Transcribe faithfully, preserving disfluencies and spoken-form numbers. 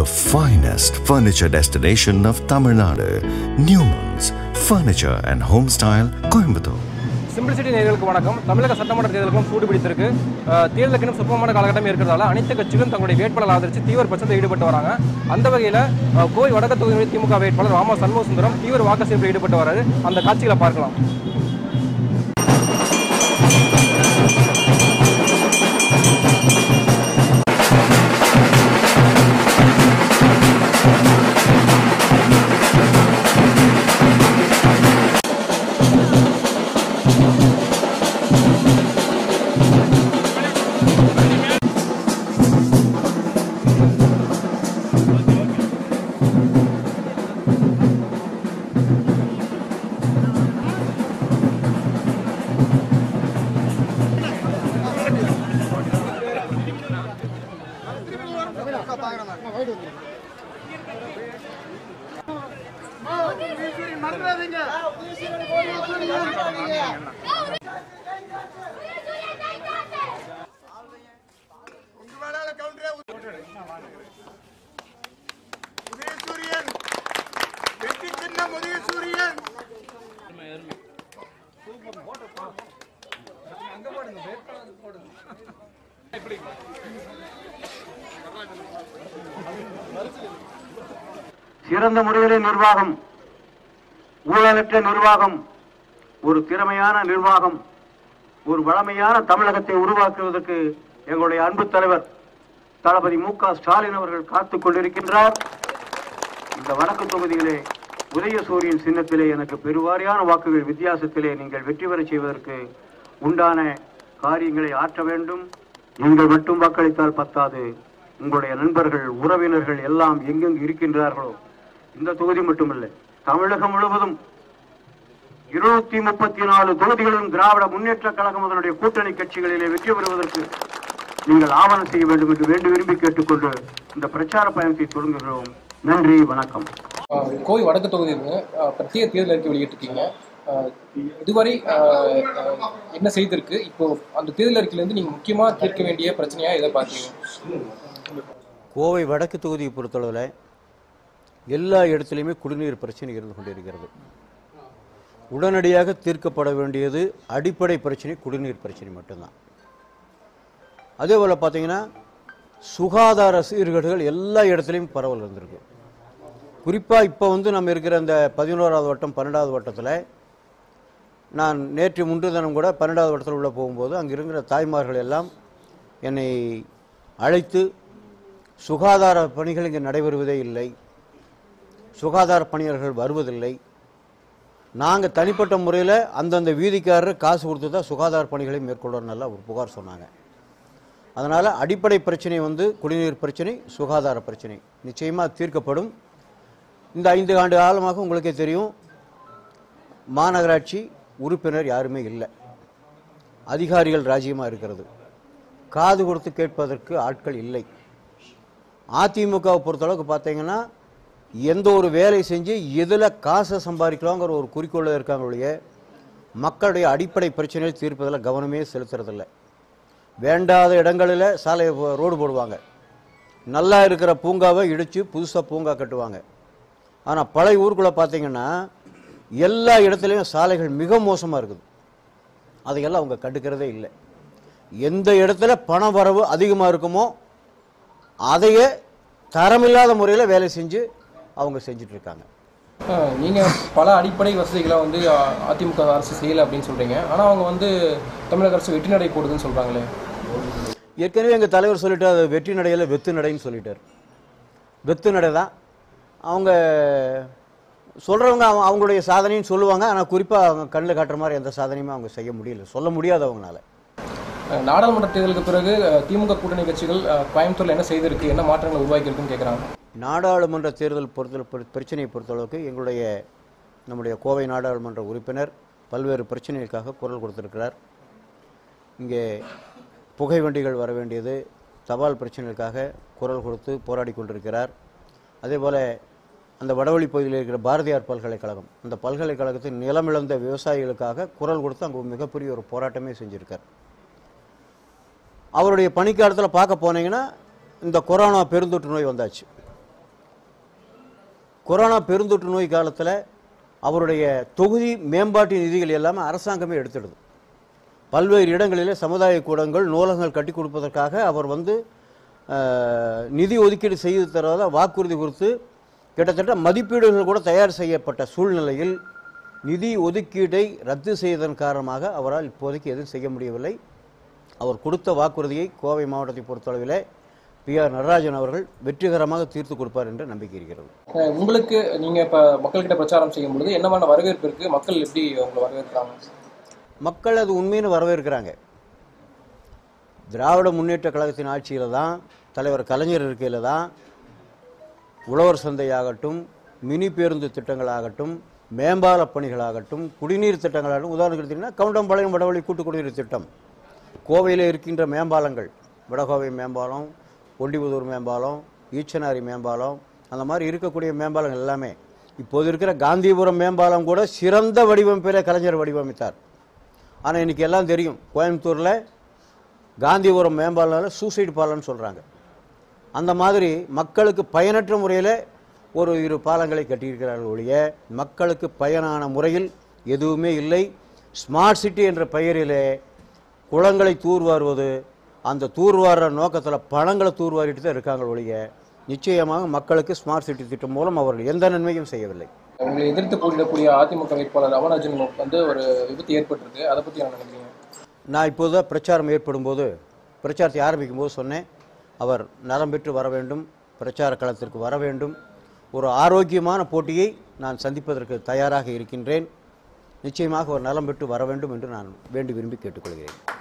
the finest furniture destination of Tamil Nadu, Newman's Furniture and Homestyle, Coimbatore. Simplicity நேயர்களுக்கு வணக்கம். தமிழக சட்டமன்ற தேர்தலுக்கும் சூடு பிடித்திருக்கு. தேர்தலுக்கு இன்னும் சொற்பமான காலகட்டம் இருக்கிறதால அனைத்து கட்சிகளும் தங்களுடைய வேட்பாளர் ஆதரித்து தீவிர பிரச்சாரத்தில் ஈடுபட்டு வராங்க. அந்த வகையில் கோவை வடக்கு தொகுதியில் திமுக வேட்பாளர் ராம சண்முக சுந்தரம் தீவிர வாக்கு சேகரிப்பில் ஈடுபட்டு வராரு. அந்த காட்சிகளை பார்க்கலாம். சிறந்த முறையிலே நிர்வாகம், ஊழலற்ற நிர்வாகம், ஒரு திறமையான நிர்வாகம், ஒரு வளமையான தமிழகத்தை உருவாக்குவதற்கு எங்களுடைய அன்பு தலைவர் தளபதி மு க ஸ்டாலின் அவர்கள் காத்துக் கொண்டிருக்கின்றார். இந்த வடக்கு தொகுதியிலே உதயசூரியன் சின்னத்திலே எனக்கு பெருவாரியான வாக்குகள் வித்தியாசத்திலே நீங்கள் வெற்றி பெற செய்வதற்கு உண்டான காரியங்களை ஆற்ற வேண்டும். நீங்கள் மட்டும் வாக்களித்தால் பத்தாது, உங்களுடைய நண்பர்கள், உறவினர்கள் எல்லாம் எங்கெங்கு இருக்கின்றார்களோ, இந்த தொகுதி மட்டுமில்லை, தமிழகம் முழுவதும் இருநூத்தி முப்பத்தி நாலு தொகுதிகளிலும் திராவிட முன்னேற்ற கழகம் அதனுடைய கூட்டணி கட்சிகளிலே வெற்றி பெறுவதற்கு நீங்கள் ஆவணம் செய்ய வேண்டும் என்று வேண்டி விரும்பி கேட்டுக்கொண்டு இந்த பிரச்சார பயணத்தை தொடங்குகிறோம். நன்றி, வணக்கம். கோவை வடக்கு தொகுதியில் பிரத்யேக தேர்தல் அறிக்கை வெளியிட்டிருக்கீங்க. இதுவரை என்ன செய்திருக்கு? இப்போ அந்த தேர்தல் அறிக்கையிலேருந்து நீங்கள் முக்கியமாக தீர்க்க வேண்டிய பிரச்சனையாக எதை பார்த்தீங்க? கோவை வடக்கு தொகுதியை பொறுத்தளவில் எல்லா இடத்துலையுமே குடிநீர் பிரச்சனை இருந்து கொண்டிருக்கிறது. உடனடியாக தீர்க்கப்பட வேண்டியது அடிப்படை பிரச்சனை, குடிநீர் பிரச்சனை மட்டும்தான். அதே போல் பார்த்தீங்கன்னா சுகாதார சீர்கேடுகள் எல்லா இடத்துலையும் பரவல் இருந்திருக்கு. குறிப்பாக இப்போ வந்து நம்ம இருக்கிற இந்த பதினோராவது வட்டம் பன்னெண்டாவது வட்டத்தில் நான் நேற்று முன்றுதினம் கூட பன்னெண்டாவது வட்டத்தில் உள்ள போகும்போது அங்கே இருக்கிற தாய்மார்கள் எல்லாம் என்னை அழைத்து சுகாதார பணிகள் இங்கே நடைபெறுவதே இல்லை, சுகாதார பணியாளர்கள் வருவதில்லை, நாங்கள் தனிப்பட்ட முறையில் அந்தந்த வீதிக்காரர் காசு கொடுத்து தான் சுகாதார பணிகளை மேற்கொள்ளணும்னு ஒரு புகார் சொன்னாங்க. அதனால் அடிப்படை பிரச்சனை வந்து குடிநீர் பிரச்சனை, சுகாதார பிரச்சனை நிச்சயமாக தீர்க்கப்படும். இந்த ஐந்து ஆண்டு காலமாக உங்களுக்கே தெரியும், மாநகராட்சி உறுப்பினர் யாருமே இல்லை, அதிகாரிகள் ராஜ்யமாக இருக்கிறது, காது கொடுத்து கேட்பதற்கு ஆட்கள் இல்லை. அதிமுகவை பொறுத்தளவுக்கு பார்த்தீங்கன்னா எந்த ஒரு வேலை செஞ்சு எதில் காசை சம்பாதிக்கலாங்கிற ஒரு குறிக்கோளில் இருக்காங்களுடைய மக்களுடைய அடிப்படை பிரச்சனையை தீர்ப்பதில் கவனமே செலுத்துறதில்லை. வேண்டாத இடங்களில் சாலை ரோடு போடுவாங்க, நல்லா இருக்கிற பூங்காவை இடித்து புதுசாக பூங்கா கட்டுவாங்க. ஆனால் பழைய ஊருக்குள்ளே பார்த்தீங்கன்னா எல்லா இடத்துலையும் சாலைகள் மிக மோசமாக இருக்குது. அதையெல்லாம் அவங்க கண்டுக்கிறதே இல்லை. எந்த இடத்துல பண வரவு அதிகமாக இருக்குமோ அதையே தரமில்லாத முறையில் வேலை செஞ்சு அவங்க செஞ்சிட்ருக்காங்க. நீங்கள் பல அடிப்படை வசதிகளை வந்து அதிமுக அரசு செய்யலை அப்படின்னு சொல்கிறீங்க. ஆனால் அவங்க வந்து தமிழக அரசு வெற்றி நடை போடுதுன்னு சொல்கிறாங்களே. ஏற்கனவே எங்கள் தலைவர் சொல்லிட்டார், அது வெற்றி நடையில் வெத்து நடைன்னு சொல்லிட்டார். வெத்து நடை தான் அவங்க சொல்கிறவங்க, அவங்களுடைய சாதனைன்னு சொல்லுவாங்க. ஆனால் குறிப்பாக அவங்க கண்ணில் காட்டுற மாதிரி எந்த சாதனையுமே அவங்க செய்ய முடியல, சொல்ல முடியாது அவங்களால. நாடாளுமன்ற தேர்தலுக்கு பிறகு திமுக கூட்டணி கட்சிகள் கோயம்புத்தூரில் என்ன செய்திருக்கு, என்ன மாற்றங்களை உருவாக்கியிருக்குன்னு கேட்குறாங்க. நாடாளுமன்ற தேர்தல் பொறுத்த பிரச்சனையை பொறுத்தளவுக்கு எங்களுடைய நம்முடைய கோவை நாடாளுமன்ற உறுப்பினர் பல்வேறு பிரச்சனைகளுக்காக குரல் கொடுத்திருக்கிறார். இங்கே புகை வண்டிகள் வர வேண்டியது, தபால் பிரச்சனைகளுக்காக குரல் கொடுத்து போராடி கொண்டிருக்கிறார். அதே போல் அந்த வடவழி பகுதியில் இருக்கிற பாரதியார் பல்கலைக்கழகம், அந்த பல்கலைக்கழகத்தின் நிலமிழந்த விவசாயிகளுக்காக குரல் கொடுத்து அங்கே மிகப்பெரிய ஒரு போராட்டமே செஞ்சுருக்கார். அவருடைய பணிக்காலத்தில் பார்க்க போனீங்கன்னா இந்த கொரோனா பெருந்தொற்று நோய் வந்தாச்சு. கொரோனா பெருந்தொற்று நோய் காலத்தில் அவருடைய தொகுதி மேம்பாட்டு நிதிகள் எல்லாமே அரசாங்கமே எடுத்துடுது. பல்வேறு இடங்களிலே சமுதாய கூடங்கள் நூலகங்கள் கட்டி கொடுப்பதற்காக அவர் வந்து நிதி ஒதுக்கீடு செய்து தருவதாக வாக்குறுதி கொடுத்து கிட்டத்தட்ட மதிப்பீடுகள் கூட தயார் செய்யப்பட்ட சூழ்நிலையில் நிதி ஒதுக்கீட்டை ரத்து செய்ததன் காரணமாக அவரால் இப்போதைக்கு எதுவும் செய்ய முடியவில்லை. அவர் கொடுத்த வாக்குறுதியை கோவை மாவட்டத்தை பொறுத்தளவில் பி ஆர் நடராஜன் அவர்கள் வெற்றிகரமாக தீர்த்து கொடுப்பார் என்ற நம்பிக்கை இருக்கிறது. உங்களுக்கு நீங்க இப்ப மக்கள்கிட்ட பிரச்சாரம் செய்யும் பொழுது என்னமான வரவேற்பு இருக்கு? மக்கள் எப்படி உங்களை வரவேற்கிறாங்க? மக்கள் அது உண்மைன்னு வரவேற்கிறாங்க. திராவிட முன்னேற்ற கழகத்தின் ஆட்சியில் தான், தலைவர் கலைஞர் இருக்கையில் தான் உழவர் சந்தையாகட்டும், மினி பேருந்து திட்டங்களாகட்டும், மேம்பால பணிகளாகட்டும், குடிநீர் திட்டங்களாகட்டும், உதாரணம் எடுத்தீங்கன்னா கவுண்டம்பாளையம் வடவழி கூட்டு குடிநீர் திட்டம், கோவையில் இருக்கின்ற மேம்பாலங்கள், வடகோவை மேம்பாலம், ஒண்டிபுதூர் மேம்பாலம், ஈச்சனாரி மேம்பாலம், அந்த மாதிரி இருக்கக்கூடிய மேம்பாலங்கள் எல்லாமே இப்போது இருக்கிற காந்திபுரம் மேம்பாலம் கூட சிறந்த வடிவமைப்பில் கலைஞர் வடிவமைத்தார். ஆனால் இன்றைக்கி எல்லாம் தெரியும், கோயம்புத்தூரில் காந்திபுரம் மேம்பாலம் சூசைடு பாலம்னு சொல்கிறாங்க. அந்த மாதிரி மக்களுக்கு பயனற்ற முறையில் ஒரு இரு பாலங்களை கட்டியிருக்கிறார்கள் ஒழிய மக்களுக்கு பயனான முறையில் எதுவுமே இல்லை. ஸ்மார்ட் சிட்டி என்ற பெயரிலே குளங்களை தூர்வாருவது, அந்த தூர்வார நோக்கத்தில் பணங்களை தூர்வாரிட்டு தான் இருக்காங்க ஒழிய நிச்சயமாக மக்களுக்கு ஸ்மார்ட் சிட்டி திட்டம் மூலம் அவர்கள் எந்த நன்மையும் செய்யவில்லை. உங்களை எதிர்த்து போட்டியிடக்கூடிய அதிமுக வேட்பாளர் ராமராஜன் வந்து ஒரு விபத்து ஏற்பட்டிருக்கு, அதை பற்றி என்ன நினைக்கிறீங்க? நான் இப்போது பிரச்சாரம் ஏற்படும் போது, பிரச்சாரத்தை ஆரம்பிக்கும் போது சொன்னேன், அவர் நலம் பெற்று வர வேண்டும், பிரச்சார களத்திற்கு வர வேண்டும், ஒரு ஆரோக்கியமான போட்டியை நான் சந்திப்பதற்கு தயாராக இருக்கின்றேன். நிச்சயமாக ஒரு நலம் பெற்று வர வேண்டும் என்று நான் வேண்டி விரும்பி கேட்டுக்கொள்கிறேன்.